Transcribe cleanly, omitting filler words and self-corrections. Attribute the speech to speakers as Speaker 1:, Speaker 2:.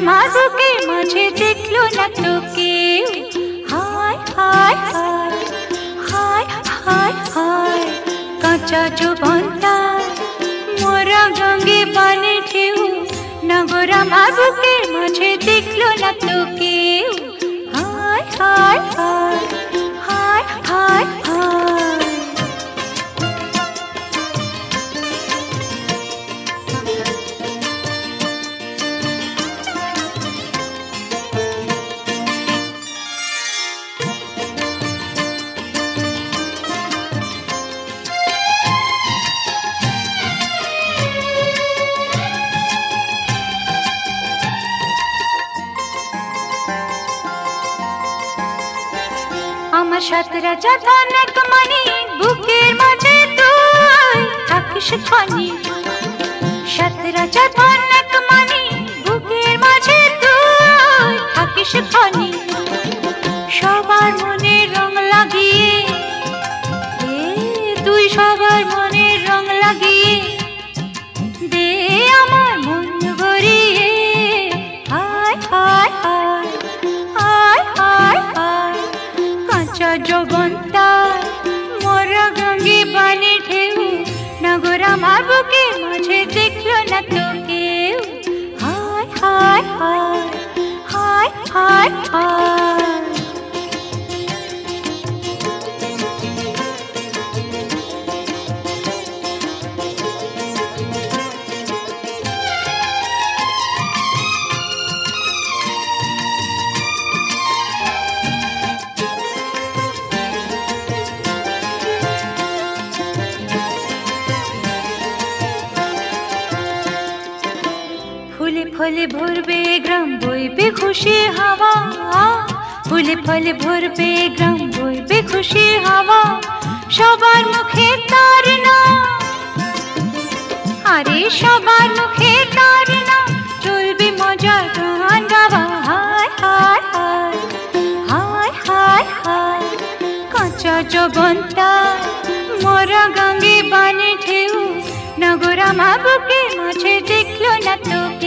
Speaker 1: আমার বুকের মাঝে দেখলো না তো কেউ। হায় হায় হায় হায় হায় হায় কাঁচা যৌবনটা মোরা গঙ্গে বানে ঢেউ, নগর আমার বুকের মাঝে দেখলো না তো কেউ। হায় হায় হায় হায় হায় হায়। আমার সাত রাজা ধন এক মানি বুকের মাঝে তুই থাকিস খানি। সাত রাজা ধন এক মানি বুকের মাঝে তুই থাকিস খানি। সবার মনে রং লাগিয়ে তুই সবার মনে রং লাগিয়ে দে আমার মন গড়িয়ে। হায় হায় হায় হায় হায় হায় কাঁচা যৌবনটা মোরা গঙ্গে বানে ঢেউ, নগর আমার বুকের মাঝে দেখলো না তো কেউ। হায় হায় হায় হায় হায় হায়। ফুলে ফলে ভরবে গ্রাম বইবে খুশি হাওয়া। ফুলে ফলে ভরবে গ্রাম বইবে খুশি হাওয়া। সবার মুখে তার নাম, আরে সবার মুখে তার নাম। চলবে মজার গান গাওয়া। হায় হায় হায় হায় হায় হায় কাঁচা যৌবনটা মোরা গঙ্গে বানে ঢেউ, নগর আমার বুকের মাঝে দেখলো না তো